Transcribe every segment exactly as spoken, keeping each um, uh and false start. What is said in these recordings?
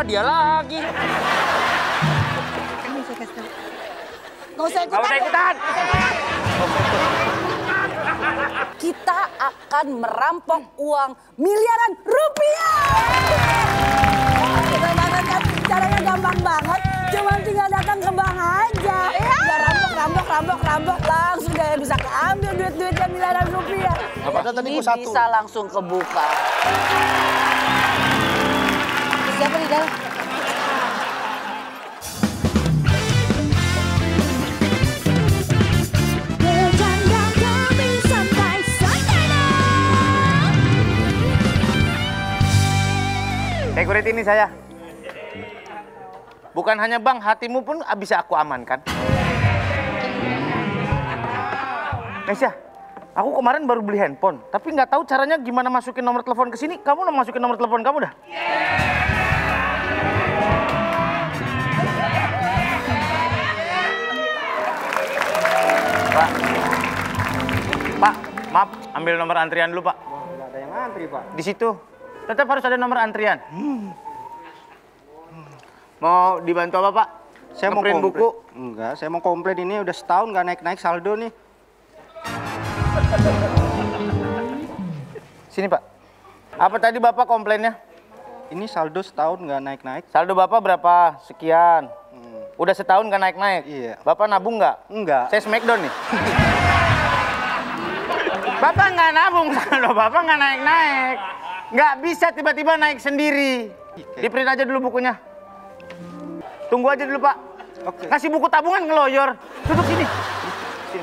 dia lagi. Gak usah ikutan. Gak usah ikutan. Kita akan merampok uang miliaran rupiah. Gampang banget kan? Caranya gampang banget. Cuma tinggal datang ke bank aja. Ya rampok, rampok, rampok, rampok. Langsung deh bisa keambil duit-duitnya miliaran rupiah. Ini bisa langsung kebuka. Siapa di dalam? Security ini saya. Bukan hanya bang, hatimu pun bisa aku amankan. Nesya, aku kemarin baru beli handphone, tapi nggak tahu caranya gimana masukin nomor telepon ke sini. Kamu udah masukin nomor telepon kamu dah? Pak, Pak, maaf, ambil nomor antrian dulu Pak. Nggak ada yang antri Pak. Di situ, tetap harus ada nomor antrian. Hmm. Mau dibantu apa Pak? Saya mau Ngeprint komplain. buku. Enggak, saya mau komplain ini udah setahun nggak naik-naik saldo nih. Sini Pak. Apa tadi Bapak komplainnya? Ini saldo setahun nggak naik-naik. Saldo Bapak berapa? Sekian. Hmm. Udah setahun nggak naik-naik? Iya. Bapak nabung nggak? Enggak. Saya smackdown nih. Bapak nggak nabung, saldo Bapak nggak naik-naik. Nggak bisa tiba-tiba naik sendiri. Di print aja dulu bukunya. Tunggu aja dulu Pak. Oke. Kasih buku tabungan ngeloyor. Duduk sini. Sini.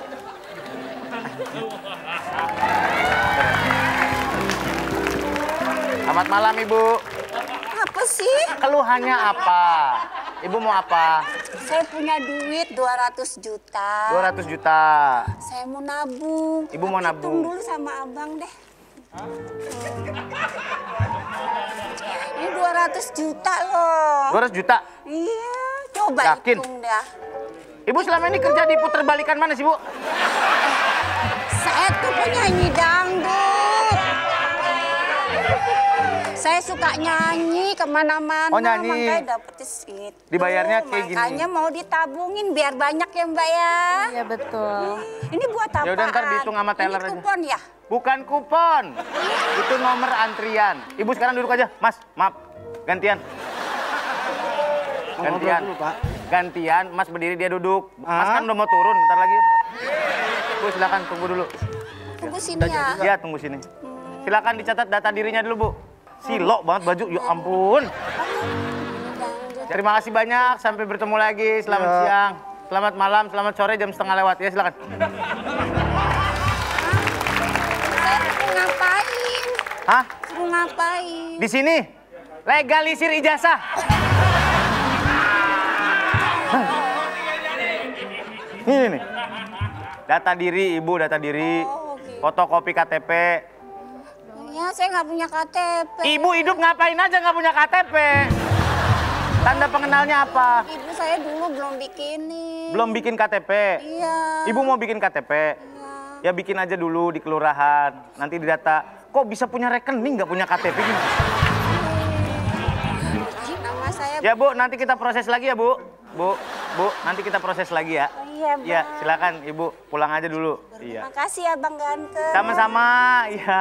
Selamat malam Ibu. Apa sih? Keluhannya apa? Ibu mau apa? Saya punya duit dua ratus juta. dua ratus juta. Saya mau nabung. Ibu mau Hitung nabung. dulu sama abang deh. Ini dua ratus juta loh. dua ratus juta? Iya, coba Yakin? hitung dah. Ibu selama ini kerja di puter balikan mana sih Bu? Saya tuh penyanyi dangdut. Saya suka nyanyi kemana-mana, Oh, nyanyi. makanya dapet segitu. Dibayarnya kayak gini. Makanya mau ditabungin biar banyak ya Mbak ya. Iya betul. Ini buat apa? Ya udah, ntar dihitung sama teller Ini aja. kupon ya? Bukan kupon. Itu nomor antrian. Ibu sekarang duduk aja. Mas, maaf. Gantian. Mau ngobrol Gantian. dulu, Pak. Gantian, Mas berdiri, dia duduk. Mas Ah? kan udah mau turun, bentar lagi. Bu, silakan tunggu dulu. Tunggu sini ya. Iya, tunggu sini. Silakan dicatat data dirinya dulu, Bu. Silok banget baju, ya ampun. Terima kasih banyak, sampai bertemu lagi. Selamat Ya. siang, selamat malam, selamat sore, jam setengah lewat. Ya, silakan. Saya suruh ngapain? Hah? Suruh ngapain? Di sini? Legalisir ijazah. Ini nih. Data diri, Ibu, data diri. Oh, gitu. Fotokopi K T P. Ya, saya nggak punya K T P. Ibu hidup ngapain aja nggak punya K T P? Tanda pengenalnya apa? Ibu saya dulu belum bikinin. Belum bikin K T P? Iya. Ibu mau bikin K T P? Ya bikin aja dulu di kelurahan. Nanti didata. Kok bisa punya rekening nggak punya K T P gini? Nama saya. Ya Bu, nanti kita proses lagi ya Bu. Bu, Bu, nanti kita proses lagi ya. Iya, Bang. Iya, silakan Ibu pulang aja dulu. Iya. Makasih ya Bang Ganteng. Sama-sama, iya.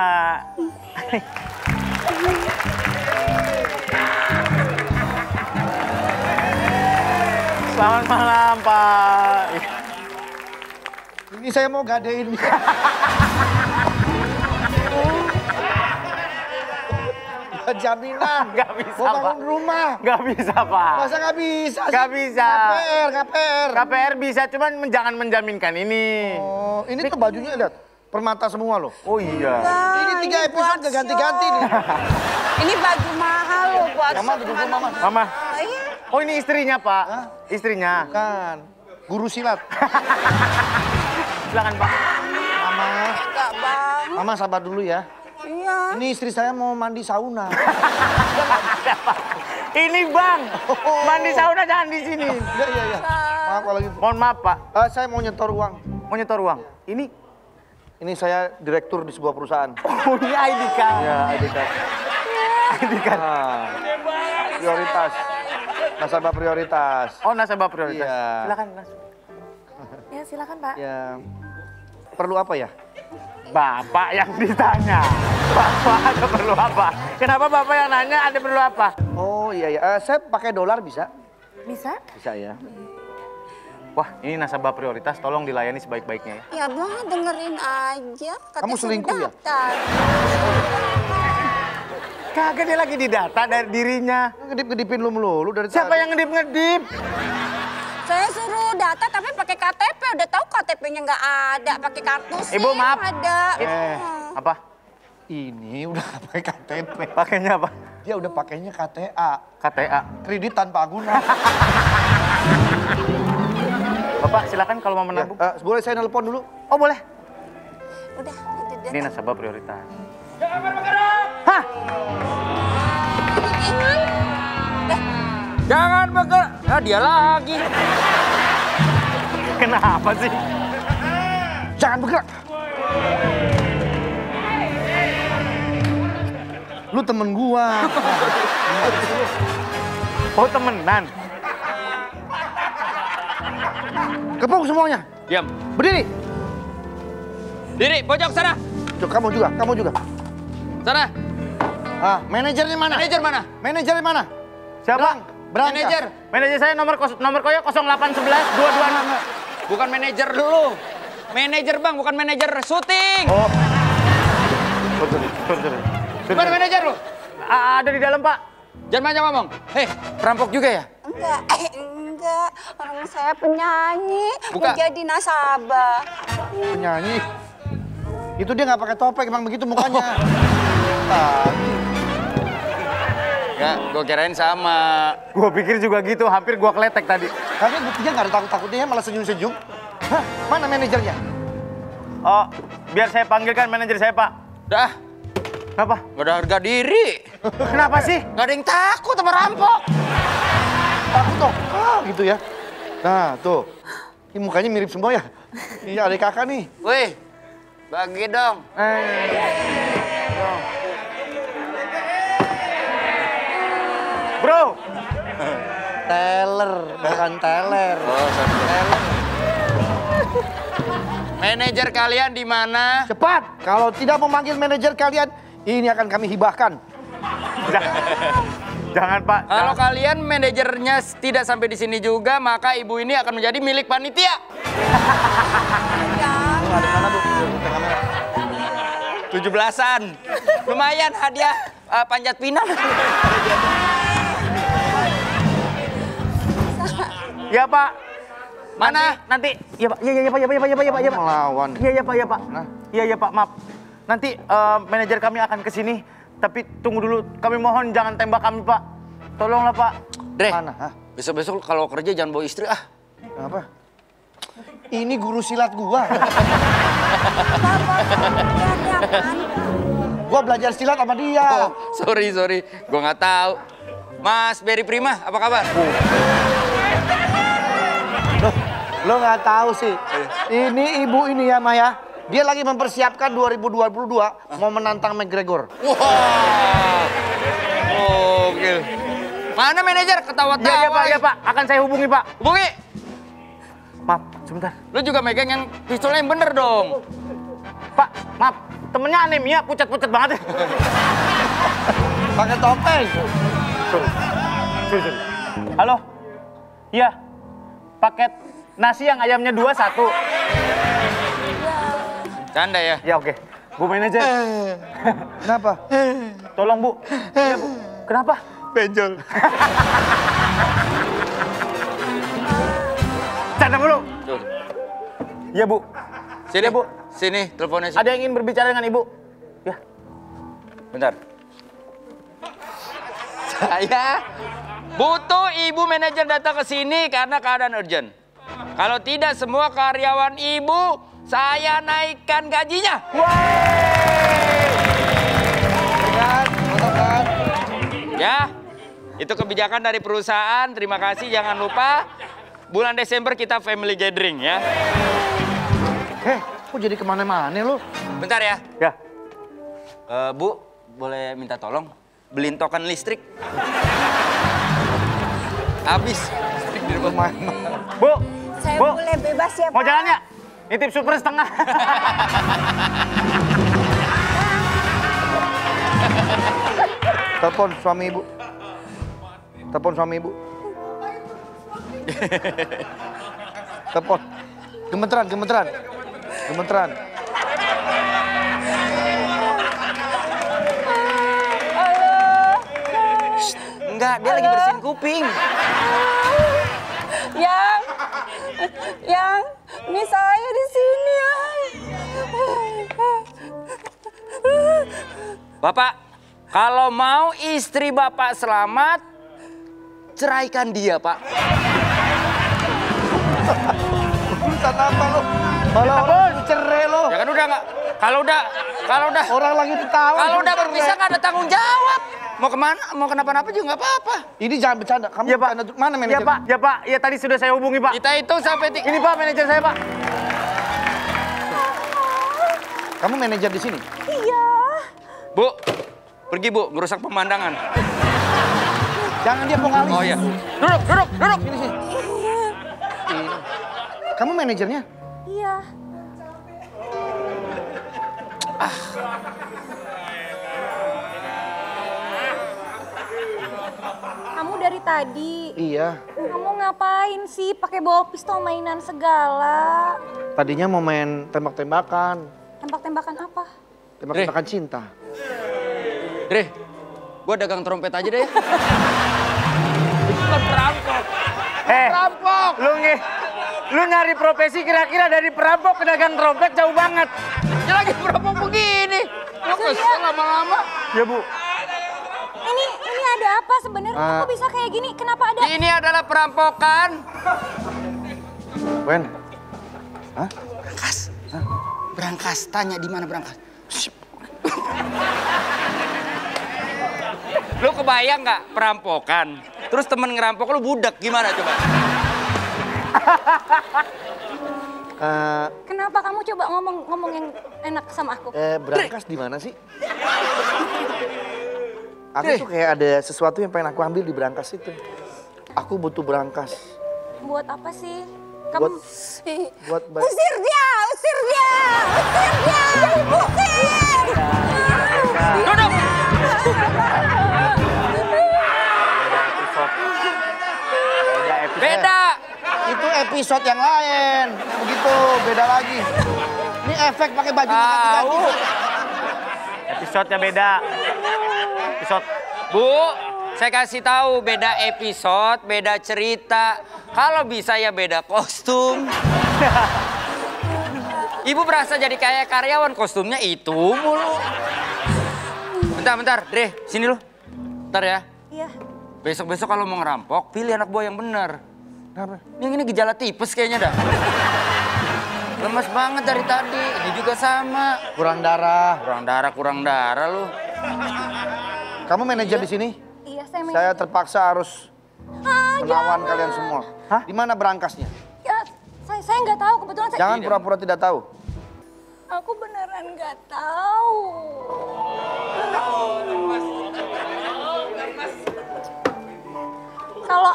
Selamat malam, Pak. Ini saya mau gadein. Jaminan. Nggak bisa, Mau bangun Pak. rumah. Nggak bisa, Pak. Masa nggak bisa sih? Nggak bisa. K P R, K P R. K P R bisa, cuman men- jangan menjaminkan ini. Oh, ini tuh bajunya lihat. Permata semua loh. Oh iya. Bang, Ini tiga ini episode buat gak ganti-ganti nih. show. Ini baju mahal loh buat Mama, show duduk dulu, Mama. kemana-mana. Mama. Oh, iya. Oh ini istrinya, Pak. Hah? Istrinya. Kan, guru silat. Silakan, Pak. Mama, Enggak Bang. Mama sabar dulu ya. Iya. Ini istri saya mau mandi sauna. Ini Bang. Mandi sauna jangan di sini. Iya, iya, iya. Maaf kalau gitu. Mohon maaf, Pak. Eh, saya mau nyetor uang. Mau nyetor uang. Ini Ini saya direktur di sebuah perusahaan. oh, ini I D card. Ya, I D card. I D card. Ah. Ya prioritas. Nasabah prioritas. Oh, nasabah prioritas. Iya. Silakan, Mas. Ya silakan Pak. Ya. Perlu apa ya? Bapak yang ditanya. Bapak ada perlu apa? Kenapa Bapak yang nanya ada perlu apa? Oh iya ya. Eh, saya pakai dolar bisa? Bisa? Bisa ya. Wah, ini nasabah prioritas, tolong dilayani sebaik-baiknya ya. Ya Bang, dengerin aja. Kata Kamu selingkuh ya? daftar. Kagak, dia lagi didata dari dirinya. Ngedip-ngedipin lu melulu dari Siapa tadi. yang ngedip-ngedip? Saya suruh data tapi pakai K T P. Udah tahu K T P-nya nggak ada. Pakai kartu SIM Ibu, maaf. ada. Eh. Apa? Ini udah pakai K T P. Pakainya apa? Dia udah pakainya K T A. K T A. Kredit tanpa agunan. Bapak silakan kalau mau Ya, menabung. eh, boleh saya nelpon dulu? Oh, boleh. Udah, itu dia. Ini nasabah prioritas. Hah? Jangan bergerak. Ah, dia lagi. Kenapa sih? Jangan bergerak. Lu temen gua. Oh, temenan. Kepung semuanya. Diam. Berdiri. Diri, pojok sana. Cuk, kamu juga, kamu juga. Sana. Ah, manajernya mana? Manajer mana? Manajernya mana? Siapa? Berangkat. Manajer. Manajer saya nomor kos nomor koyo nol delapan satu satu dua dua enam. Bukan manajer dulu. Manajer Bang, bukan manajer syuting. Oh. Sorry, sorry, sorry. Gimana manajer lu? A- Ada di dalam, Pak. Jangan banyak ngomong. Hei, perampok juga ya? Enggak, eh, enggak. Orang saya penyanyi. Buka. Mau jadi nasabah. Penyanyi. Itu dia nggak pakai topeng, emang begitu mukanya. Tadi. Ya, gue kirain sama. Gua pikir juga gitu, hampir gua keletek tadi. Kalian buktinya nggak ada takut-takutnya, malah senyum-senyum. Hah, mana manajernya? Oh, biar saya panggilkan manajer saya, Pak. Dah, Kenapa? gak ada harga diri. Kenapa sih? Gak ada yang takut sama rampok. Takut dong. Ah, gitu ya. Nah, tuh. Ini mukanya mirip semua ya. Iya, adik kakak nih. Wih, bagi dong. Bro, Teller, bukan teller. Oh, manajer kalian di mana? Cepat, kalau tidak memanggil manajer kalian, ini akan kami hibahkan. jangan, jangan Pak. Kalau Jangan. kalian manajernya tidak sampai di sini juga, maka ibu ini akan menjadi milik panitia. Ada mana, Bu? Buka kamera. tujuh belasan. Lumayan hadiah uh, panjat pinang. Ya Pak. Mana? Nanti, ya Pak, iya iya iya Pak, iya Pak, iya Pak, iya Pak, iya Pak, iya Pak. Melawan. Iya iya Pak, iya Pak. Nah. Iya iya Pak, maaf. Nanti eh, manajer kami akan ke sini, tapi tunggu dulu. Kami mohon jangan tembak kami Pak. Tolonglah Pak. Dre, Mana? Hah? besok-besok kalau kerja jangan bawa istri ah. Apa? Ini guru silat gua. Gua belajar silat sama dia. Oh, sorry, sorry. Gua nggak tahu. Mas Berry Prima, apa kabar? Loh, lo nggak tahu sih. Ini ibu ini ya Maya. Dia lagi mempersiapkan dua ribu dua puluh dua mau menantang McGregor. Wah. Oke. Mana manajer ketawa-tawa? Iya iya Pak, iya Pak. Akan saya hubungi Pak. Hubungi. Maaf, sebentar. Lu juga megang yang pistolnya yang bener dong. Pak, maaf. Temennya anemia, pucat-pucat banget. Pakai topeng. Sorry. Sorry, sorry. Halo? Iya. Paket nasi yang ayamnya dua, satu. Canda ya? Ya oke. Bu manajer. Kenapa? Tolong Bu. Iya Bu. Kenapa? Benjol. Canda mulu. Iya Bu. Sini, Ya, Bu. Sini, teleponnya sini. Ada yang ingin berbicara dengan Ibu? Ya. Bentar. Saya butuh ibu manajer datang ke sini karena keadaan urgent. Kalau tidak semua karyawan ibu saya naikkan gajinya. Kan, kan. Ya, itu kebijakan dari perusahaan. Terima kasih. Jangan lupa bulan Desember kita family gathering ya. Eh, kok jadi kemana-mana lu? Bentar ya. Ya. Eh, Bu, boleh minta tolong beliin token listrik? Habis. Di rumah. Bu, Saya Bu, boleh bebas ya, mau Pak? jalan ya? Nitip super setengah. Telepon suami ibu. Telepon suami ibu. Telepon. Gemeteran, gemeteran. Gemeteran. Enggak, dia lagi bersihin kuping. Yang, yang, ini saya di sini ya. Bapak, kalau mau istri Bapak selamat, ceraikan dia, Pak. Urusan apa lo? Malah orang cerai lo. Ya kan udah nggak, kalau udah, kalau udah, Orang lagi ketawa. kalau udah cerai. berpisah nggak ada tanggung jawab. Mau kemana, mau kenapa-napa juga nggak apa-apa. Ini jangan bercanda. Kamu Ya Pak, bercanda. Mana Ya manajer? Pak, ya Pak, ya tadi sudah saya hubungi Pak. Kita hitung sampai tiga. Ini Pak manajer saya Pak. Kamu manajer di sini? Iya. Bu, pergi Bu, merusak pemandangan. Jangan dia vokalis. Oh iya, duduk, duduk, duduk. Ini sih. Ini. Kamu manajernya? Iya. Kamu dari tadi. Iya. Kamu ngapain sih pakai bawa pistol mainan segala? Tadinya mau main tembak-tembakan. Tembak-tembakan apa? Tembak-tembakan cinta. Dre, gua dagang trompet aja deh. Bukan perampok. Eh, Perampok. lu nge, lu nyari profesi kira-kira dari perampok ke dagang trompet jauh banget. Dia lagi perampok begini. Lo kesel lama-lama. Ya Bu, Ini ini ada apa sebenarnya? Ah. Kok bisa kayak gini? Kenapa ada? Ini adalah perampokan. Wen. Hah? Berangkas. Berangkas, tanya di mana berangkas. Lu kebayang nggak perampokan? Terus temen ngerampok lu budak gimana coba? Eh, Kenapa kamu coba ngomong ngomong yang enak sama aku? eh, berangkas di mana sih? Aku Dre. tuh kayak ada sesuatu yang pengen aku ambil di berangkas itu. Aku butuh berangkas. Buat apa sih? Kamu Buat- buat ba- usir dia, usir dia, usir dia, usir. Duduk. Beda. Itu episode yang lain. Begitu, beda lagi. Ini efek pakai baju Tahu. ganti-ganti. episode-nya beda. Episode Bu, saya kasih tahu beda episode, beda cerita. Kalau bisa ya beda kostum. Ibu berasa jadi kayak karyawan, kostumnya itu mulu. Bentar, bentar, Dre, sini lu. Bentar ya. Iya. Besok-besok kalau mau ngerampok, pilih anak buah yang bener. Kenapa? Yang ini gejala tipes kayaknya dah. Lemes banget dari tadi, ini juga sama. Kurang darah. Kurang darah, kurang darah lu. Kamu manajer di sini? Iya, saya main. Saya terpaksa harus Ah, menawan jangan. kalian semua. Hah? Di mana berangkasnya? Ya, saya saya nggak tahu kebetulan saya. Jangan pura-pura tidak tahu. Aku beneran nggak tahu. Kalau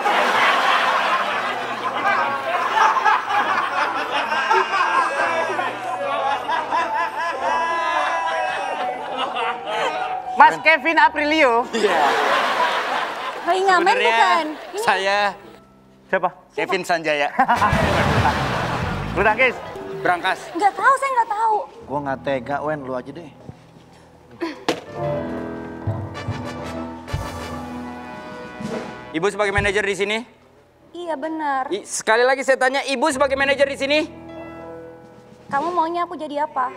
Mas Kevin Aprilio. lagi ngamen Sebenarnya bukan? Ini saya Siapa? Kevin Sanjaya. Bulu tangkis. Berangkas. nggak tahu, saya nggak tahu. Gua nggak tega, Wen, lu aja deh. Ibu sebagai manajer di sini? Iya benar. I- sekali lagi saya tanya, Ibu sebagai manajer di sini? Kamu maunya aku jadi apa?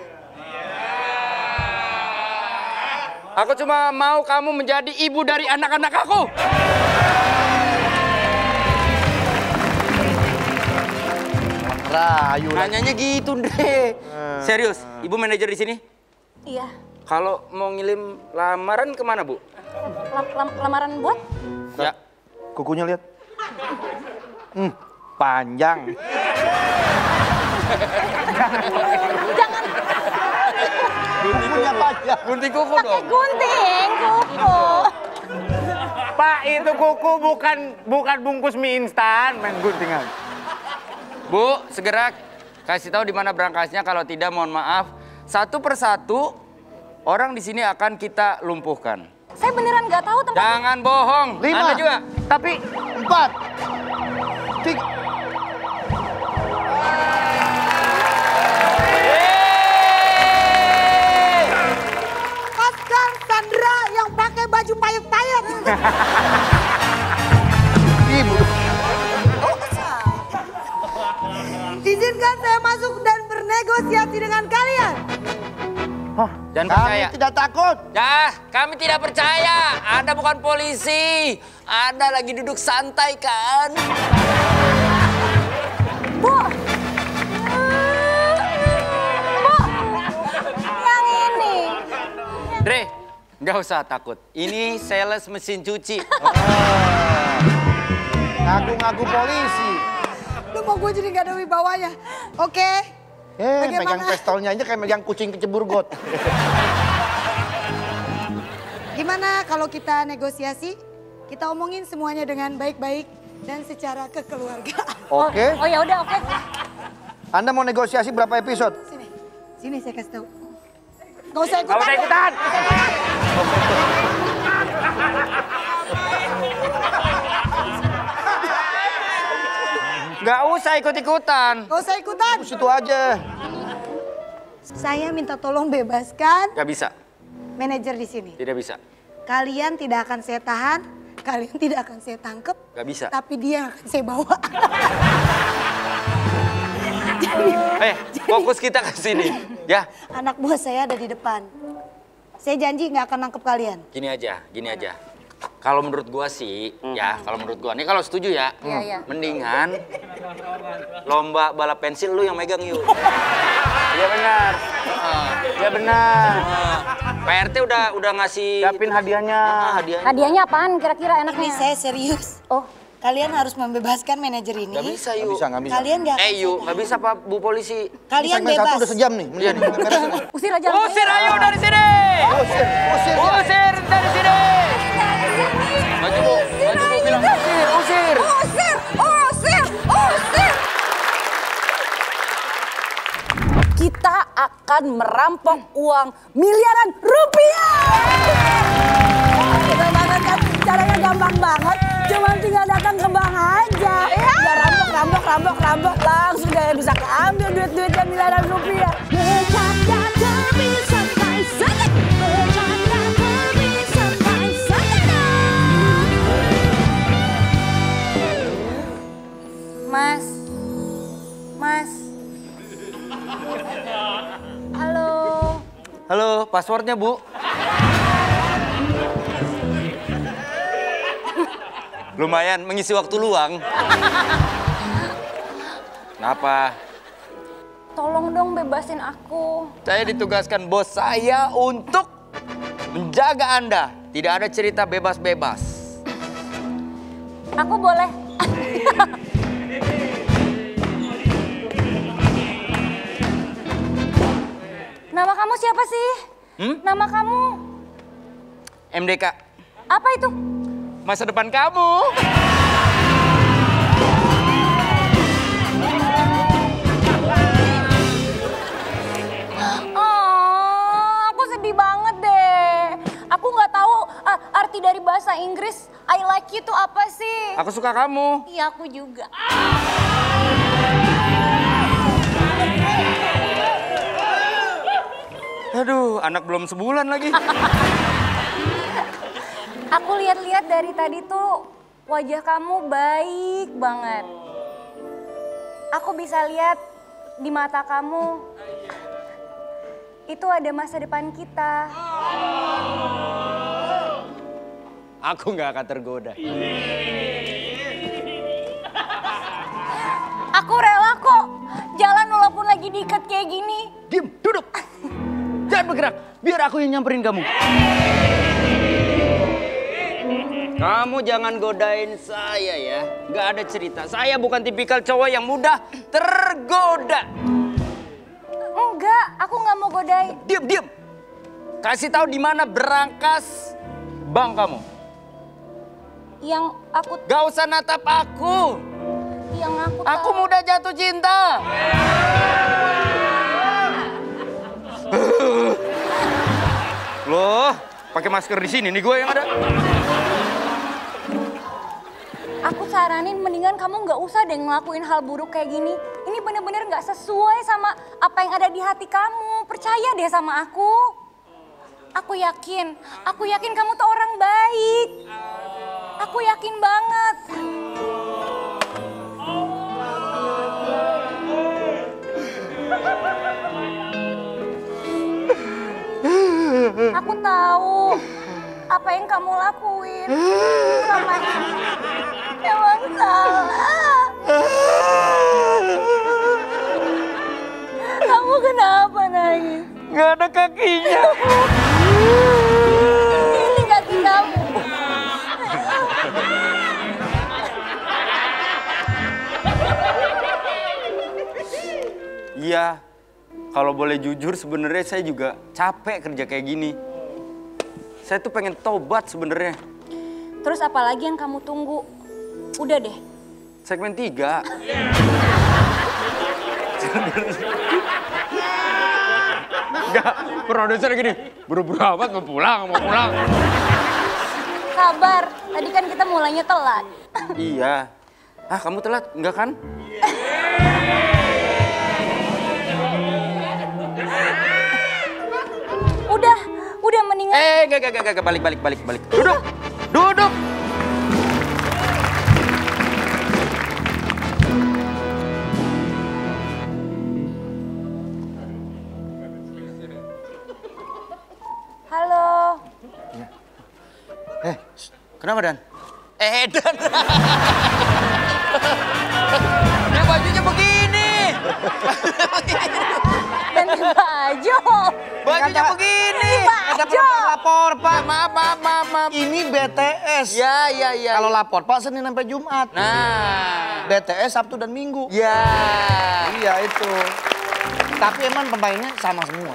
Aku cuma mau kamu menjadi ibu dari anak-anak aku. Rayu lah. Nanyanya gitu deh. Serius, Ibu manajer di sini? Iya. Kalau mau ngirim lamaran kemana, Bu? Lam- lam- lamaran buat? Ya. Kukunya lihat. Hmm, panjang. Jangan Kukunya panjang. Gunting kuku pakai dong. gunting, kuku. Pak, itu kuku bukan bukan bungkus mie instan, main guntingan. Bu, segera kasih tahu di mana berangkasnya. Kalau tidak, mohon maaf. Satu persatu orang di sini akan kita lumpuhkan. Saya beneran nggak tahu tempat. Jangan bohong. Lima. Anda juga. Tapi Empat. Tiga. Oscar Sandra yang pakai baju payet-payet. Ibu. Izinkan saya masuk dan bernegosiasi dengan kalian. Jangan Kami percaya. tidak takut. Dah, kami tidak percaya. Anda bukan polisi. Anda lagi duduk santai kan? Bu. Bu. Yang ini. Dre, nggak usah takut. Ini sales mesin cuci. Ngaku-ngaku polisi. Lu mau gue jadi gak ada wibawanya. Oke. Eh, Bagaimana? megang pistolnya aja kayak megang kucing kecebur got. Gimana kalau kita negosiasi? Kita omongin semuanya dengan baik-baik dan secara kekeluargaan. Oke. Oh ya udah oke. Anda mau negosiasi berapa episode? Sini, sini saya kasih tahu. Gak usah Gak ikutan. usah ikutan. Nggak usah ikut-ikutan. Gak usah ikutan. Situ aja. Saya minta tolong bebaskan Nggak bisa, manajer di sini. tidak bisa. Kalian tidak akan saya tahan, kalian tidak akan saya tangkep. Nggak bisa. Tapi dia yang akan saya bawa. Eh, fokus kita ke sini. Ya, Anak buah saya ada di depan. Saya janji nggak akan nangkep kalian. gini aja, gini aja. Kalau menurut gua sih, ya kalau menurut gua, nih kalau setuju ya, Iya, iya. mendingan lomba balap pensil lu yang megang yuk. Iya benar. Iya benar. P R T udah udah ngasih Siapin hadiahnya. ah, hadiahnya. Hadiahnya apaan kira-kira Ini enaknya? saya serius. Oh, Kalian harus membebaskan manajer ini. Nggak bisa Nggak yuk. bisa, nggak bisa. Kalian nggak akan Eh yuk, saya nggak bisa Pak Bu Polisi. tahan. Kalian Segmen satu bebas. udah sejam nih. Mendingan beresin. usir aja. Usir ayo dari sini. Usir, usir. Usir dari sini. Maju Bu, maju Bu bilang usir, usir. Usir, usir, usir. Kita akan merampok uang miliaran rupiah. Gampang banget kan? Caranya gampang banget. Cuma tinggal datang ke bank aja. Ya rampok, rampok, rampok, rampok. Langsung deh bisa keambil duit-duitnya miliaran rupiah. Bercanda demi santai saja. Bercanda demi santai saja. Mas, Mas. Halo. Halo, passwordnya Bu. Lumayan mengisi waktu luang. Kenapa? Tolong dong bebasin aku. Saya ditugaskan bos saya untuk menjaga Anda. Tidak ada cerita bebas-bebas. Aku boleh. Nama kamu siapa sih? Hmm? Nama kamu M D K, apa itu? masa depan kamu. Oh, aku sedih banget deh. Aku nggak tahu ah, arti dari bahasa Inggris I like you tuh apa sih? Aku suka kamu. Iya, aku juga. Aduh, anak belum sebulan lagi. Aku lihat-lihat dari tadi tuh wajah kamu baik banget. Aku bisa lihat di mata kamu itu ada masa depan kita. Aku nggak akan tergoda. Aku rela kok jalan walaupun lagi diikat kayak gini. Diam, duduk. Jangan bergerak, biar aku yang nyamperin kamu. Kamu jangan godain saya ya. Nggak ada cerita. Saya bukan tipikal cowok yang mudah tergoda. Enggak, aku nggak mau godain. Diam, diam. Kasih tahu di mana berangkas bank kamu. Yang aku, Gak usah natap aku. yang aku Aku tahu. mudah jatuh cinta. Loh, pakai masker di sini nih gue yang ada. Aku saranin mendingan kamu nggak usah deh ngelakuin hal buruk kayak gini. Ini bener-bener nggak sesuai sama apa yang ada di hati kamu. Percaya deh sama aku. Aku yakin, aku yakin kamu tuh orang baik. Aku yakin banget. Aku tahu apa yang kamu lakuin selama ini emang salah. Kamu kenapa nangis? Gak ada kakinya. Ini kaki kamu. Iya, kalau boleh jujur sebenarnya saya juga capek kerja kayak gini. Saya tuh pengen tobat sebenarnya. Terus apa lagi yang kamu tunggu? Udah deh. Segmen tiga. Enggak, produser gini, buru-buru amat mau pulang, mau pulang. Sabar, tadi kan kita mulainya telat. Iya. Ah, kamu telat, enggak kan? Udah, udah mendingan. Eh, enggak, enggak, enggak, enggak, balik, balik, balik, balik. Duduk, duduk. Halo. Eh, Kenapa, Dan? Eh, Dan. Dia bajunya begini. Ganti baju. Bajunya begini. ada perempuan lapor, Pak. Maaf, maaf, maaf, maaf. Ini B T S. Ya, ya, ya. Kalau lapor, Pak, Senin sampai Jumat. Nah. B T S Sabtu dan Minggu. Ya. Iya, itu. Tapi emang pemainnya sama semua.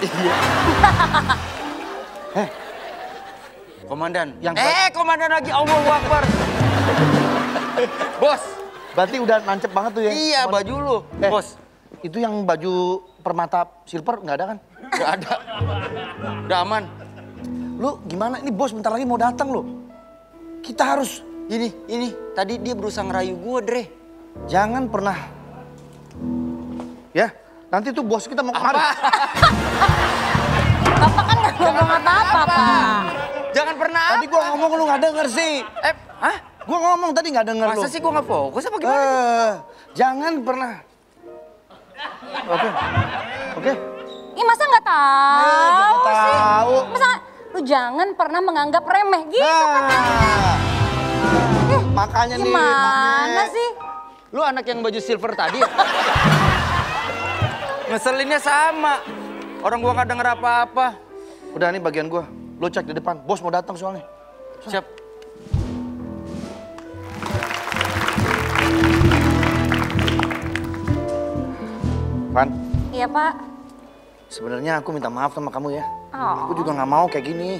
Komandan. Yang eh, komandan lagi. Allahu Akbar. Bos. Berarti udah nancep banget tuh ya? Iya, baju lu. Eh, Bos. Itu yang baju permata silver nggak ada kan? Gak ada. Udah aman. Lu gimana? Ini bos bentar lagi mau datang loh. Kita harus. Ini, ini. Tadi dia berusaha ngerayu gue, Dre. Jangan pernah. Ya, nanti tuh bos kita mau kemari. Bapak kan nggak ngomong apa-apa, Pak. Jangan pernah Tadi gua ngomong lu nggak denger sih. Eh, hah? Gua ngomong tadi nggak denger lu. Masa sih gue gak fokus apa gimana? Eh, jangan pernah. Oke, oke. Ih, masa nggak tahu nggak sih? tahu. Masa lu jangan pernah menganggap remeh gitu katanya. Nah, makanya nih. Gimana Mak. sih? Lu anak yang baju silver tadi ya? Ngeselinnya sama. Orang gua gak denger apa-apa. Udah nih bagian gua. Lu cek di depan. Bos mau datang soalnya. Siap. Pan, Iya, Pak. sebenarnya aku minta maaf sama kamu ya. Oh. Aku juga nggak mau kayak gini.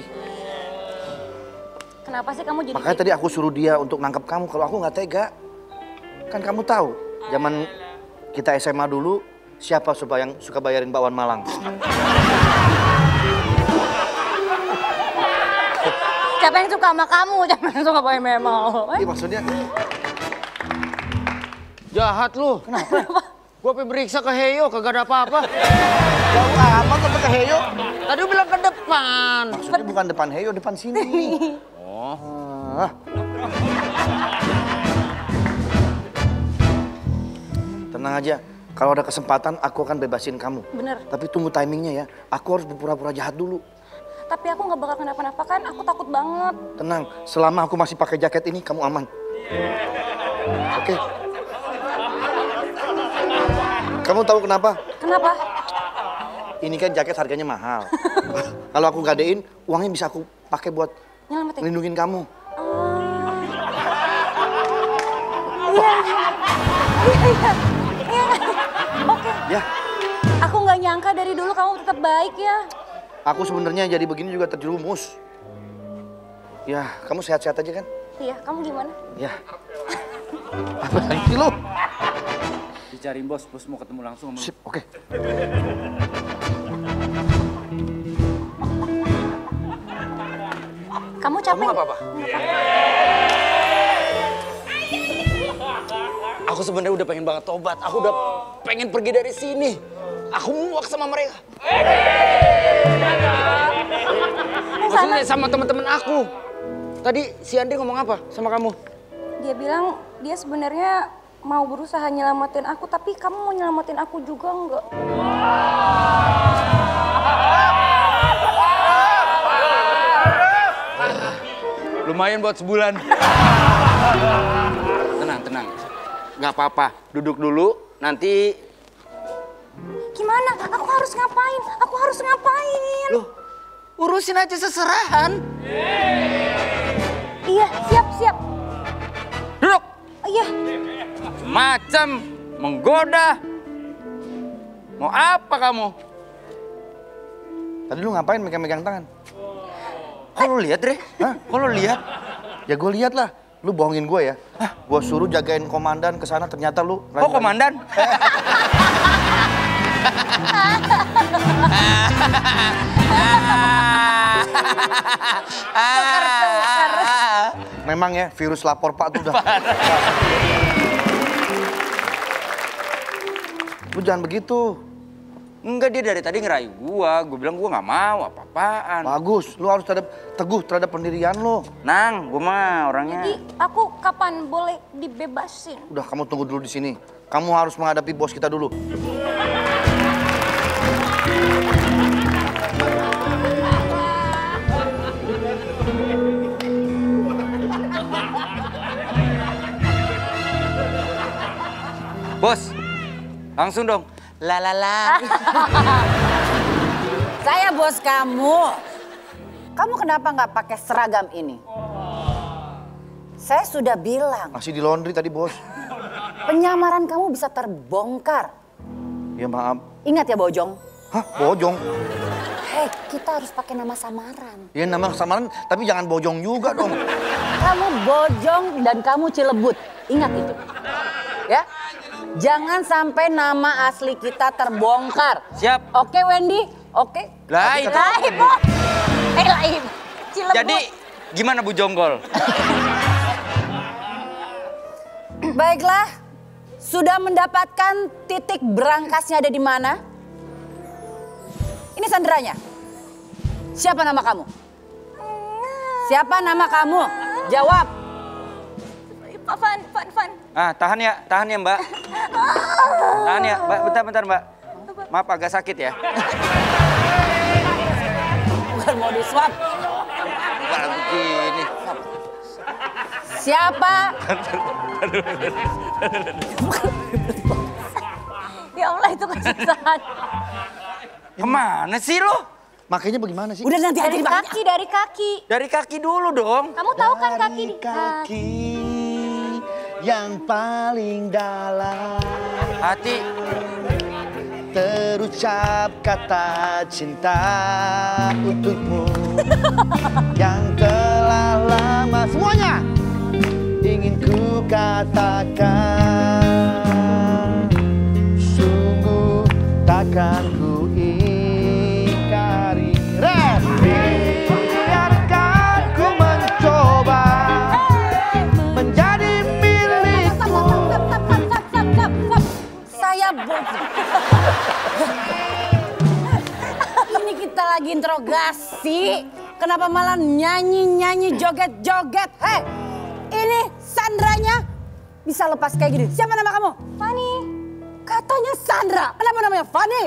Kenapa sih kamu jadi Makanya tadi aku suruh dia untuk nangkep kamu. Kalau aku nggak tega. Kan kamu tahu, zaman kita S M A dulu, siapa suka yang suka bayarin bakwan Malang? Siapa yang suka sama kamu? Siapa yang suka pakai memang? Iya maksudnya, Jahat lu. Kenapa? Gua pengen periksa ke Heyo, kagak ada apa-apa. jauh amat sampai ke Heyo. Tadi lu bilang ke depan. Maksudnya bukan depan Heyo, depan sini. Oh. Ah. Tenang aja, kalau ada kesempatan aku akan bebasin kamu. Bener. Tapi tunggu timingnya ya, aku harus berpura-pura jahat dulu. Tapi aku nggak bakal kenapa-napa kan? Aku takut banget. Tenang, selama aku masih pakai jaket ini, kamu aman. Oke. Kamu tahu kenapa? Kenapa? Ini kan jaket harganya mahal. Kalau aku gadein, uangnya bisa aku pakai buat Nyelamatin. melindungin kamu. Oh. Iya. Iya, iya. Iya. Oke. Ya, Aku nggak nyangka dari dulu kamu tetap baik ya. aku sebenarnya jadi begini juga terjerumus. Ya, kamu sehat-sehat aja kan? Iya, kamu gimana? Ya. Apa lagi lo? Dicariin bos, bos mau ketemu langsung sama lu. Sip, oke. Kamu capek? Kamu nggak apa-apa? Aku sebenarnya udah pengen banget tobat. Aku udah pengen pergi dari sini. Aku muak sama mereka. Maksudnya sama teman-teman aku. Tadi si Andri ngomong apa sama kamu? Dia bilang dia sebenarnya mau berusaha nyelamatin aku, tapi kamu mau nyelamatin aku juga enggak? Lumayan buat sebulan. Tenang, tenang. Nggak apa-apa, duduk dulu, nanti... Gimana? Aku harus ngapain? Aku harus ngapain? Loh, urusin aja seserahan. Iya, siap, siap. Duduk! Iya. Macam menggoda. Mau apa kamu? Tadi lu ngapain megang-megang tangan? Kok lu lihat, Dre? Hah? Kok lu lihat? Ya gue lihat lah. Lu bohongin gue ya. Hah? Gue suruh jagain komandan ke sana, ternyata lu... Oh, komandan? Memang ya, virus lapor Pak tuh udah. Lu jangan begitu. Enggak, dia dari tadi ngerayu gua. Gua bilang gua nggak mau apa-apaan. Bagus, lu harus terhadap, teguh terhadap pendirian lu. Nang, gua mah orangnya... Jadi aku kapan boleh dibebasin? Udah, kamu tunggu dulu di sini. Kamu harus menghadapi bos kita dulu. Bos, langsung dong. La la la. Saya bos kamu. Kamu kenapa nggak pakai seragam ini? Saya sudah bilang, Masih di laundry tadi, bos. penyamaran kamu bisa terbongkar. Ya maaf. Ingat ya, Bojong. Hah, bojong? Hei, kita harus pakai nama samaran. Ya nama samaran, tapi jangan bojong juga dong. Kamu Bojong dan kamu Cilebut. Ingat itu. Ya. Jangan sampai nama asli kita terbongkar. Siap. Oke, Wendy? Oke? Lah itu. Laib, Bo. Eh, laib. Cilebut. Jadi gimana Bu Jonggol? Baiklah. Sudah mendapatkan titik berangkasnya ada di mana? Ini sandranya. Siapa nama kamu? Siapa nama kamu? Jawab. Pak Fan, Fan, Fan. Ah, tahan ya, tahan ya Mbak. Tahan ya, Mbak. Bentar, bentar Mbak. Maaf agak sakit ya. Bukan mau diswab. Bukan begini. Siapa? Ya Allah, itu kesusahan. Kemana sih lo? Makanya bagaimana sih? Udah nanti aja Dari dibahas. kaki, dari kaki. Dari kaki dulu dong. Kamu tahu kan kaki di kaki yang paling dalam Hati. terucap kata cinta untukmu yang telah lama semuanya ingin ku katakan, sungguh takkan ku ingkari. Rap! Biarkan ku mencoba menjadi milikmu. Saya Bojong. Ini kita lagi interogasi. Kenapa malah nyanyi-nyanyi, joget-joget? Hei, ini sandranya bisa lepas kayak gini. Siapa nama kamu? Fani. Katanya Sandra. Kenapa namanya Fani?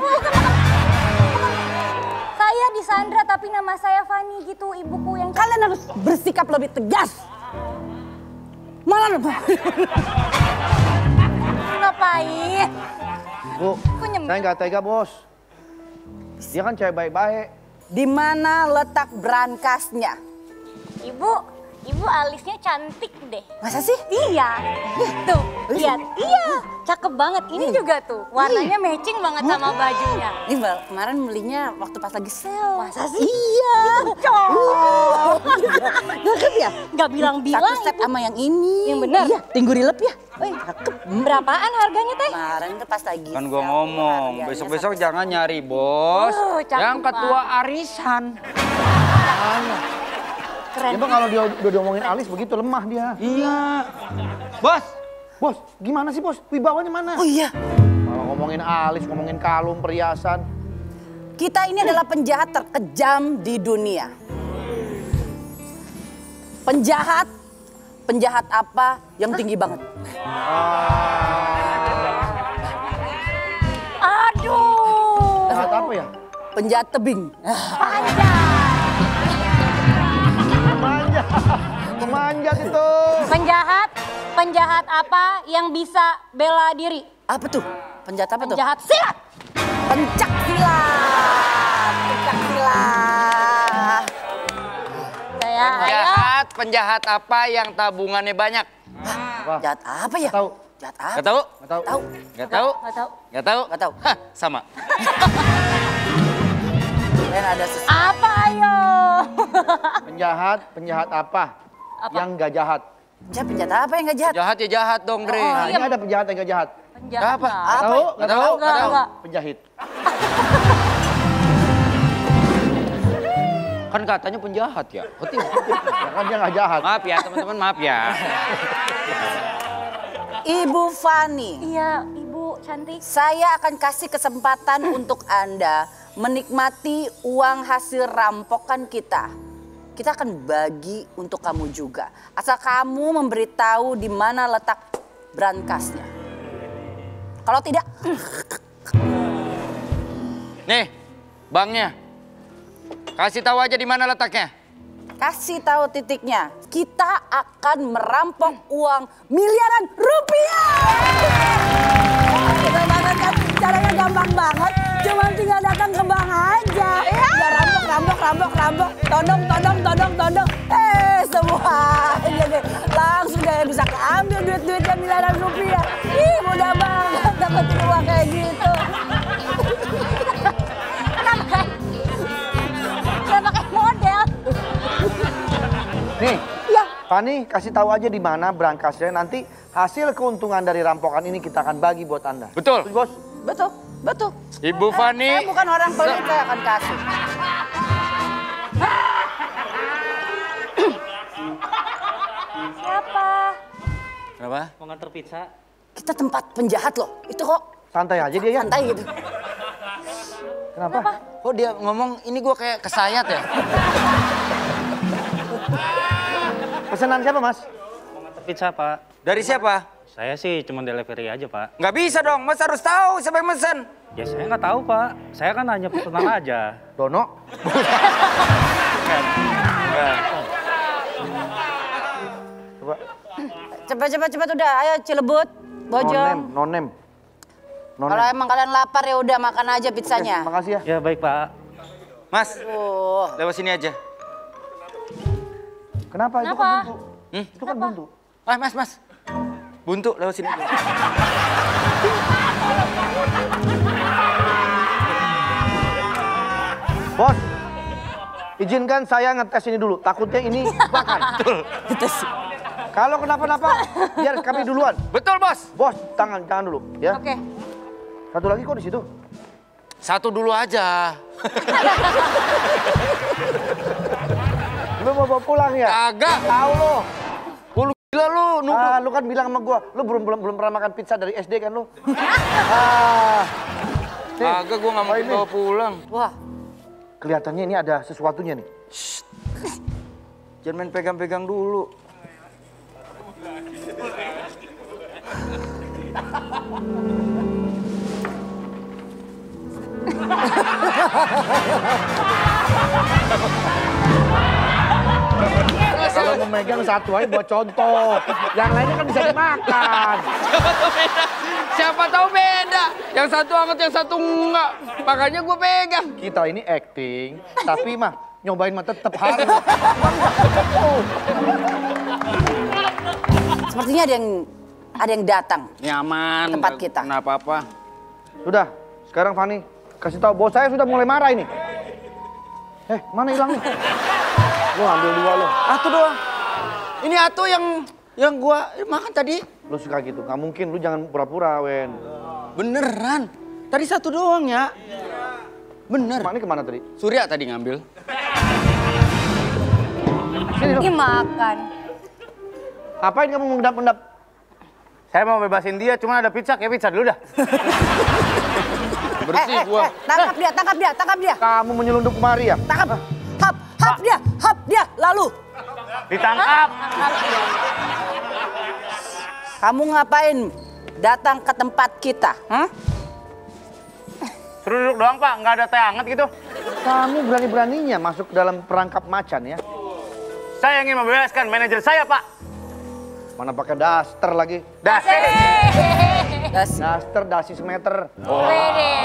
Saya disandra tapi nama saya Fani gitu, ibuku yang... Kalian harus bersikap lebih tegas. Malah Ngapain? Bu, Aku nyem- saya nggak tega bos. Dia kan cewek baik-baik. di mana letak berangkasnya? Ibu, Ibu alisnya cantik deh. Masa sih? Iya. Tuh, lihat. Iya, cakep banget. Ini juga tuh, warnanya matching banget sama bajunya. Ini Bal, kemarin belinya waktu pas lagi sale. Masa sih? Iya. Cakep ya? Gak bilang-bilang Satu set Ibu. sama yang ini. Yang benar? Iya, tinggu rilep ya. Wih, cakep. Berapaan harganya teh? Kemarin tuh pas lagi Kan sale, gua ngomong, harganya besok-besok satu jangan nyari bos. Oh, cakep, yang ketua Pak. arisan. Keren. Emang kalau dia udah diomongin alis begitu lemah dia. Iya. Bos, Bos, gimana sih bos? Wibawanya mana? Oh iya. Kalau ngomongin alis, ngomongin kalung, perhiasan. Kita ini adalah penjahat terkejam di dunia. Penjahat, penjahat apa yang tinggi banget? Aduh. Penjahat apa ya? Penjahat tebing. Kemanjat. Kemanjat itu. Penjahat, penjahat apa yang bisa bela diri? Apa tuh? Penjahat apa tuh? Penjahat silat. Pencak silat. Pencak silat. Saya ayo. penjahat, penjahat apa yang tabungannya banyak? Penjahat apa ya? Tahu. Penjahat apa? Gak tahu? Nggak tahu. Tahu. Gak tahu? Gak tahu. Gak tahu? Nggak tahu. Hah, sama. Kalian ada sesuatu. Apa ayo? Penjahat, penjahat apa? Apa? Yang gak jahat. Penjahat, penjahat apa yang gak jahat? Jahat ya jahat dong, Dre. Nah, iya. ini ada penjahat yang gak jahat. Penjahat Apa? apa? Tahu? Nggak Nggak tahu? tahu? Nggak, nggak. Penjahit. Kan katanya penjahat ya. Hati. Ya kan dia gak jahat. Maaf ya teman-teman, maaf ya. Ibu Fani. Iya, Ibu cantik. Saya akan kasih kesempatan untuk Anda menikmati uang hasil rampokan kita. Kita akan bagi untuk kamu juga. Asal kamu memberitahu di mana letak brankasnya. Kalau tidak, Nih, banknya. Kasih tahu aja di mana letaknya. kasih tahu titiknya. Kita akan merampok uang miliaran rupiah. Gampang banget kan? Caranya gampang banget. Cuma tinggal datang ke bank aja. Udah rampok, rampok, rampok, rampok. Todong, todong, todong, todong. Eh, semua. Jadi langsung deh bisa keambil duit-duitnya miliaran rupiah. Ih, mudah banget dapetin uang kayak gitu. Kenapa kayak, kenapa kayak model? Nih, Ya, Fani kasih tahu aja di mana brankasnya. Nanti hasil keuntungan dari rampokan ini kita akan bagi buat Anda. Betul. Terus, bos. betul, betul. Ibu Fani. Saya bukan orang pelit, saya akan kasih. Siapa? Kenapa? Mau nganter pizza? Kita tempat penjahat loh. Itu kok Santai aja dia ya. santai gitu. Kenapa? Kok dia ngomong ini gua kayak kesayat ya? Pesanan siapa, Mas? Mau nganter pizza, Pak? Dari siapa? Saya sih cuma delivery aja, Pak. Nggak bisa dong, Mas harus tahu siapa yang mesen. Ya saya nggak tahu, Pak. Saya kan hanya pesanan aja. Dono. Coba. Cepat, cepat, cepat udah. Ayo Cilebut, Bojong. Nonem, nonem. Nonem. Kalau emang kalian lapar ya udah makan aja pizzanya. Makasih ya. Ya baik, Pak. Mas, Oh. lewat sini aja. Kenapa? Itu kan buntu. Hmm? Itu kan buntu. Ah, Mas, Mas. Buntu, lewat sini aja. Bos, izinkan saya ngetes ini dulu. Takutnya ini bakar. Dites. Kalau kenapa-napa, biar kami duluan. Betul, Bos. Bos, tangan, tangan dulu, ya. Oke. Satu lagi kok di situ. Satu dulu aja. Lu mau bawa pulang ya? Kagak. Tahu lo. Lu gila lu, nuduh. Ah, lu kan bilang sama gua, lu belum belum belum pernah makan pizza dari S D kan lu? ah. Nih, Kagak, gua nggak mau oh ini. bawa pulang. Wah, Kelihatannya ini ada sesuatunya nih. Jangan main pegang-pegang dulu. Kalau mau megang satu aja buat contoh. Yang lainnya kan bisa dimakan. Siapa tahu beda. Siapa tahu beda. Yang satu anget, yang satu enggak. Makanya gue pegang. Kita ini acting, tapi mah nyobain mah tetep harus. Sepertinya ada yang ada yang datang. Nyaman. Tempat kita. Kenapa apa? Sudah, sekarang Fani kasih tahu bos saya sudah mulai marah ini. Eh, mana hilangnya? Lu ambil dua lo. Atu doang. Ini Atu yang yang gua makan tadi. Lu suka gitu, nggak mungkin. Lu jangan pura-pura, Wen. Beneran. Tadi satu doang ya. Bener. Mak ini kemana tadi? Surya tadi ngambil. Sini Ini dong. makan. Ngapain kamu mengendap-endap? Saya mau bebasin dia, cuma ada pizza, kayak pizza dulu dah. Bersih eh, eh, gua. eh, tangkap dia, tangkap dia, tangkap dia. Kamu menyelundup kemari ya? Tangkap. Hap, hap dia, hap dia. Lalu. Ditangkap. Kamu ngapain datang ke tempat kita? Hah? Suruh duduk doang Pak, nggak ada teh hangat gitu. Kamu berani-beraninya masuk dalam perangkap macan ya? Saya ingin membebaskan manajer saya Pak. Mana pakai daster lagi? Dasar. Dasi. Daster, dasi semeter. Pede.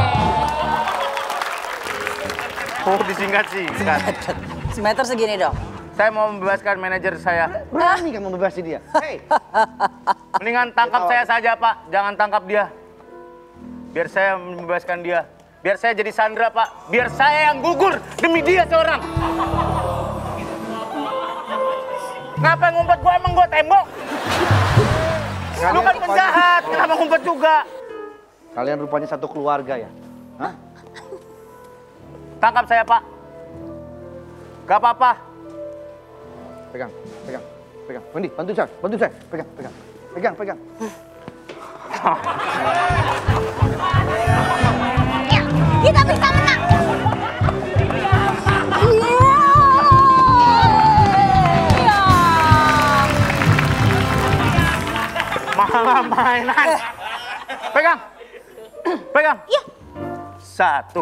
Oh disingkat sih. Singkat. Semeter segini dong. Saya mau membebaskan manajer saya. Berani kamu bebasin dia? Hei, Mendingan tangkap saya saja Pak, jangan tangkap dia. Biar saya membebaskan dia. Biar saya jadi Sandra Pak. Biar saya yang gugur demi dia seorang. Ngapain ngumpet gua, emang gua tembok? Lu kan penjahat, kenapa ngumpet juga? kalian rupanya satu keluarga ya? Hah? Tangkap saya Pak. Gak apa-apa. Pegang, pegang, pegang. Wendy, bantu saya, bantu saya. Pegang, pegang, pegang, pegang. Kita bisa menang. Malah mainan. Pegang. Pegang. Iya. Satu.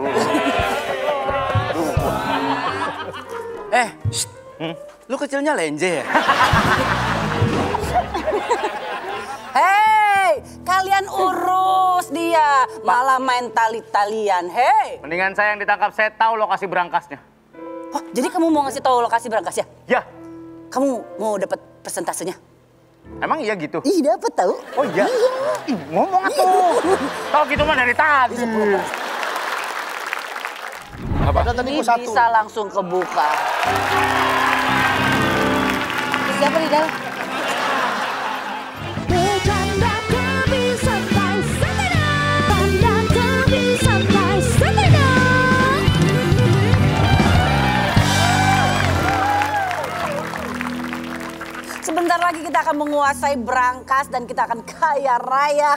Eh, shh. Lu kecilnya lenje ya? Hei, kalian urus dia. Malah main tali-talian. Hei. Mendingan saya yang ditangkap, saya tahu lokasi berangkasnya. Oh, jadi kamu mau ngasih tahu lokasi berangkas ya? Ya, Kamu mau dapat persentasenya? emang iya gitu? Ih, dapat tahu. Oh iya? Ih, ngomong atuh. Kalau gitu mah dari tadi. Padahal tadi Ini gua satu. bisa langsung kebuka. Siapa di dalam? Bercanda kami santai santai dong. Bercanda kami santai santai dong. Sebentar lagi kita akan menguasai berangkas dan kita akan kaya raya.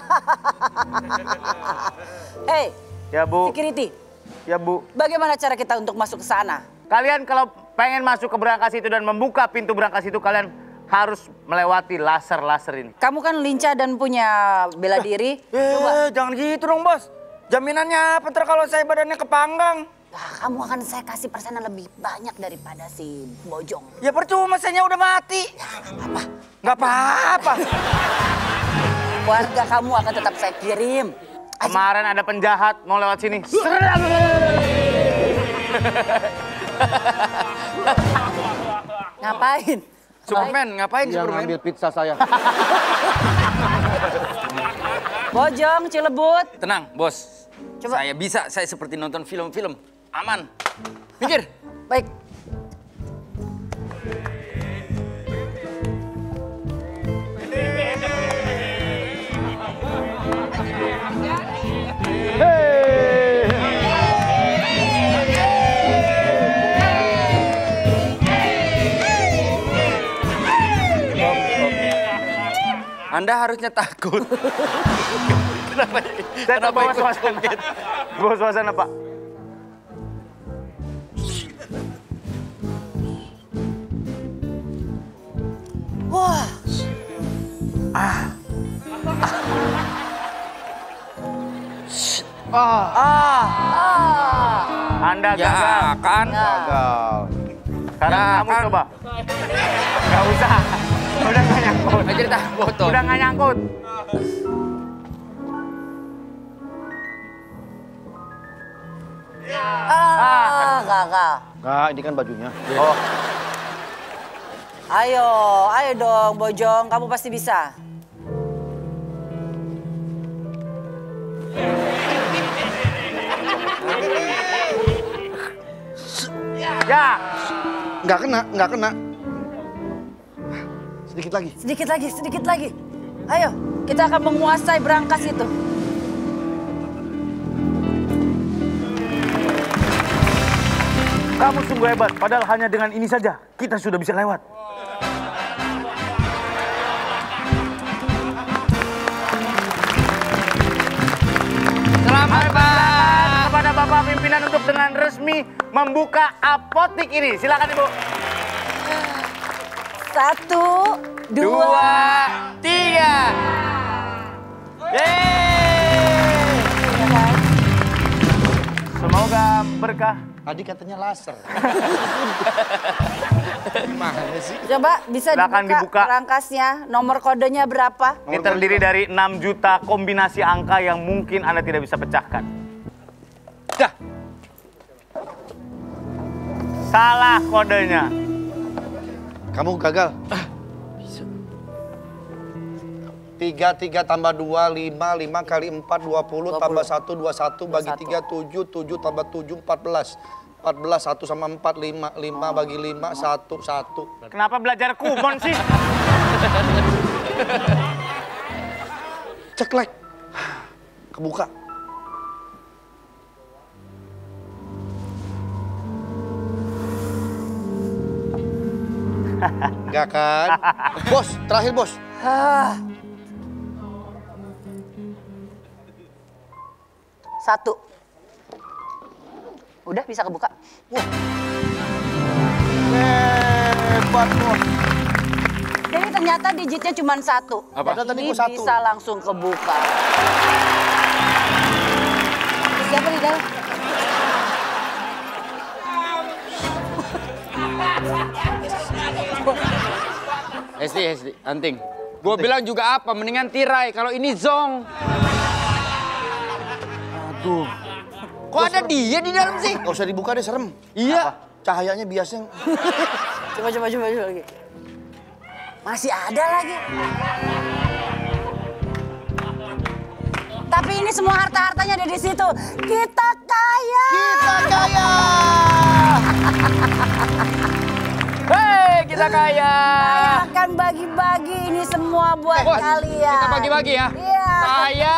Hei, Ya Bu, security, ya Bu. bagaimana cara kita untuk masuk ke sana? Kalian kalau pengen masuk ke berangkas itu dan membuka pintu berangkas itu, kalian harus melewati laser-laser ini. Kamu kan lincah dan punya bela diri. Eh, jangan gitu dong bos. Jaminannya apa ntar kalau saya badannya kepanggang? Nah, kamu akan saya kasih persenan lebih banyak daripada si Bojong. Ya percuma, saya udah mati. Apa? Nggak apa-apa. Warga kamu akan tetap saya kirim. Kemarin ada penjahat mau lewat sini. Ngapain? Superman, ngapain Dia Superman? ngambil pizza saya. Bojong, Cilebut. Tenang, bos. Coba. Saya bisa, saya seperti nonton film-film. Aman. Mikir. Baik. Anda harusnya takut. Kenapa? Saya Kenapa bawa ikut suasana. joget? Bawa suasana Pak. Wah, Anda Ya gagal. kan? Gagal. Sekarang Ya, kamu kan. coba. Gak usah. Udah gak nyangkut. Nggak cerita foto. Udah gak nyangkut. ah, Kal. Enggak, ini kan bajunya. Oh, Ayo, ayo dong Bojong, kamu pasti bisa. ya. Enggak kena, enggak kena. Sedikit lagi. Sedikit lagi, sedikit lagi. Ayo, kita akan menguasai berangkas itu. Kamu sungguh hebat, padahal hanya dengan ini saja kita sudah bisa lewat. Selamat Pak. Kepada Bapak pimpinan untuk dengan resmi membuka apotik ini. Silakan Ibu. Satu, dua, Dua, tiga. Yeay. Semoga berkah. Tadi katanya laser. Coba bisa Silakan dibuka, dibuka. berangkasnya. Nomor kodenya berapa? Ini terdiri dari enam juta kombinasi angka yang mungkin Anda tidak bisa pecahkan. Dah. Salah kodenya. Kamu gagal. Tiga, tiga tambah dua, lima, lima kali empat, dua puluh, tambah satu, dua satu, bagi tiga, tujuh, tujuh tambah tujuh, empat belas. Empat belas, satu sama empat, lima, lima bagi lima, satu, satu. Kenapa belajar kumon sih? Ceklek. Kebuka. Enggak kan? Bos, terakhir bos. Ah. Satu. Udah bisa kebuka? Hebat bos. Jadi ternyata digitnya cuma satu. Apa? Dan Tadi ini gua satu. bisa langsung kebuka. Siapa di dalam? Hesti, Hesti, anting. Gue bilang juga apa, mendingan tirai. Kalau ini zong. Aduh. Kok ada dia di dalam sih? Gak usah dibuka deh, serem. Iya. Cahayanya biasa. Coba, coba, coba, coba lagi. Masih ada lagi. Tapi ini semua harta-hartanya ada di situ. Kita kaya. Kita kaya. Hei, kita kaya. Saya akan bagi-bagi ini semua buat Bos, kalian. kita bagi-bagi ya. Iya. Saya.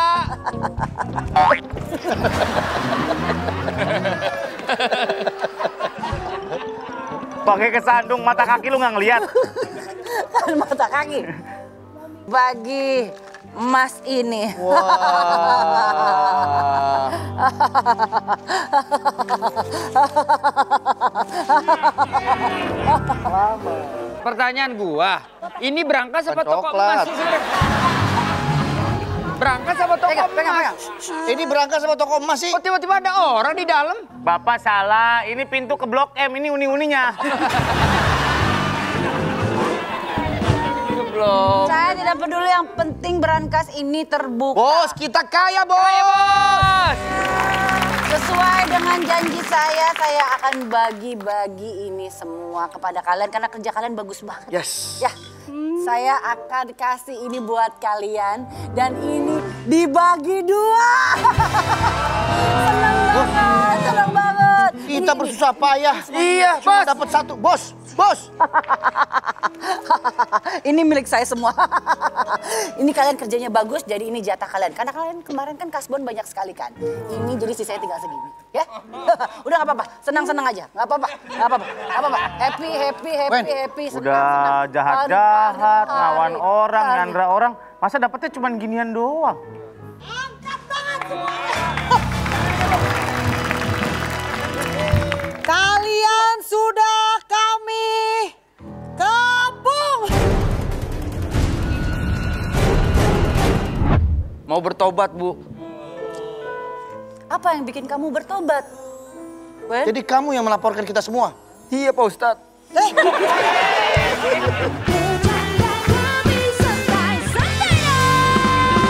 Pakai kesandung mata kaki lu nggak ngeliat. Kan mata kaki. Bagi emas ini. Pertanyaan gua, ini berangkas apa toko Coklat. emas sih sebenarnya? Berangkas apa toko Pegang, pegang, emas? pegang. Ini berangkas sama toko emas sih. Kok tiba-tiba ada orang di dalam? Bapak salah, ini pintu ke Blok M, ini uni-uninya. Belum. Saya tidak peduli, yang penting berangkas ini terbuka. Bos, kita kaya bos. Kaya bos. Sesuai dengan janji saya, saya akan bagi-bagi ini semua kepada kalian karena kerja kalian bagus banget. Yes. Ya, saya akan kasih ini buat kalian dan ini dibagi dua. Senang banget, senang banget. Kita Ini- bersusah payah. Iya, Cuma bos. dapat satu. Bos, bos. Ini milik saya semua. Ini kalian kerjanya bagus, jadi ini jatah kalian. Karena kalian kemarin kan kasbon banyak sekali kan. Ini jadi sisanya tinggal segini, ya. Udah nggak apa-apa, senang-senang aja, nggak apa-apa, nggak apa-apa, nggak apa-apa. Happy, happy, happy, Wen, happy. senang, Udah senang. jahat-jahat, Hari, ngawan hari, orang, hari. nyandra orang. Masa dapetnya cuma ginian doang? Kalian sudah kami kabung. Mau bertobat, Bu. Apa yang bikin kamu bertobat? Wen? Jadi kamu yang melaporkan kita semua. Iya, Pak Ustadz. Bercanda kami santai-santai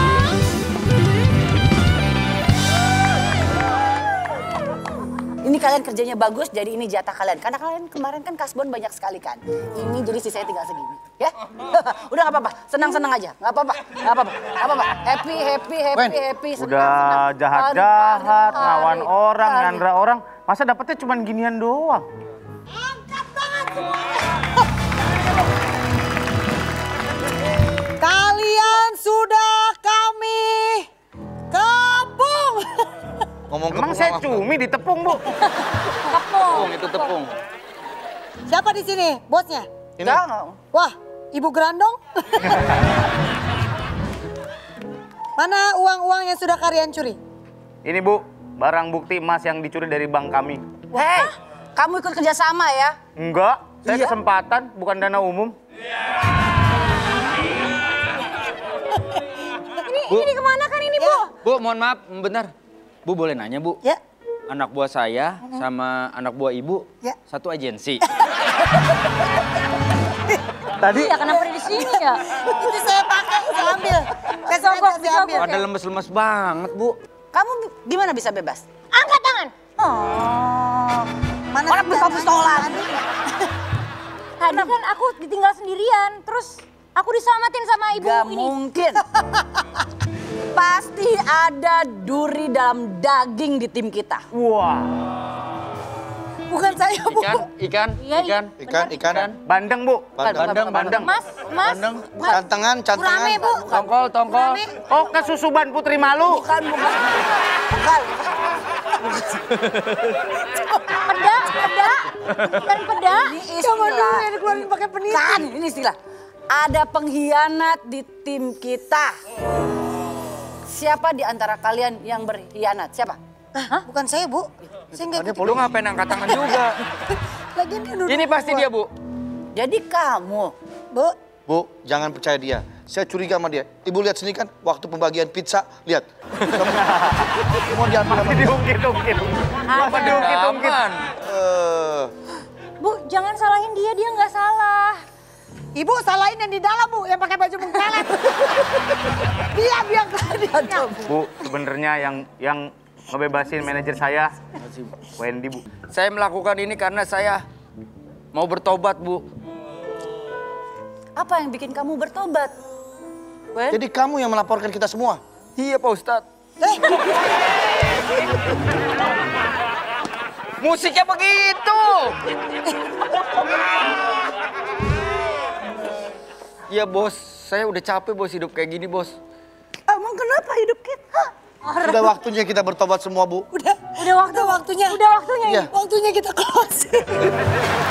dong. Ini kalian kalian kerjanya bagus, jadi ini jatah kalian. Karena kalian kemarin kan kasbon banyak sekali kan. Ini jadi sisanya tinggal segini, ya. Udah nggak apa-apa, senang-senang aja, nggak apa-apa, nggak apa-apa, nggak apa-apa. Happy, happy, happy, Wen. happy. Senang, Udah senang. jahat-jahat, Hari, ngawan hari, orang, hari. nyandra orang. Masa dapetnya cuma ginian doang? Kalian sudah kami kepung. Ngomong ke Emang saya cumi ditepung, Bu. Tepung, itu tepung. Siapa di sini? Bosnya? Ini. Wah, Ibu Grandong. Mana uang-uang yang sudah kalian curi? Ini, Bu, barang bukti emas yang dicuri dari bank kami. Hei, kamu ikut kerjasama ya? Enggak, saya Iya. kesempatan, bukan dana umum. Ini ini kemana kan ini, Bu? Bu, mohon maaf, bentar. Bu boleh nanya, Bu? Ya. Anak buah saya sama anak buah ibu Ya. satu agensi. Tadi ya kenapa di sini ya? Itu saya pakai, saya ambil. Saya Disogok, sengaja saya ambil. disogok. Pada lemes-lemes banget, Bu. Kamu bi- gimana bisa bebas? Angkat tangan. Oh, Mana orang pistol-pistolan. Tadi kan aku ditinggal sendirian, terus aku diselamatin sama ibu Gak ini. mungkin. Pasti ada duri dalam daging di tim kita. Wah, Bukan saya, Bu. Ikan, ikan, Iya, iya. ikan. Ikan, ikan. bandeng, Bu. Bandeng, Bandeng, bandeng. Mas, Mas. Bandeng. Cantengan, cantengan. Rame, Bu. Tongkol, tongkol. Oh, kesusuban Putri Malu. Bukan, bukan. Bukan. Peda, peda. Dan peda. Ini Coba dulu istilah. yang dikeluarin pakai peniti. Kan, ini istilah. Ada pengkhianat di tim kita. Siapa di antara kalian yang berkhianat? Siapa? Hah? Bukan saya, Bu. Saya nggak ikut. Lu ngapain angkat tangan juga? Lagian dia duduk. Ini pasti dia, Bu. Jadi kamu. Bu, Bu, jangan percaya dia. Saya curiga sama dia. Ibu lihat sini kan, waktu pembagian pizza, lihat. Semua diambil sama dia. Diungkit-ungkit. Apa diungkit-ungkit? Aman. Eh, Bu, jangan salahin dia, dia nggak salah. Ibu salahin yang di dalam, Bu, yang pakai baju mengkalet. Dia biang keladiannya. Bu, sebenarnya yang yang ngebebasin manajer saya, Wendy, Bu. Saya melakukan ini karena saya mau bertobat, Bu. Apa yang bikin kamu bertobat? Wen? jadi kamu yang melaporkan kita semua. Iya, Pak Ustadz. Musiknya begitu. Iya, Bos. Saya udah capek, Bos, hidup kayak gini, Bos. Emang kenapa hidup kita? Sudah waktunya kita bertobat semua, Bu. Udah, Udah waktu, udah waktunya. Udah waktunya. Iya. Waktunya kita closing.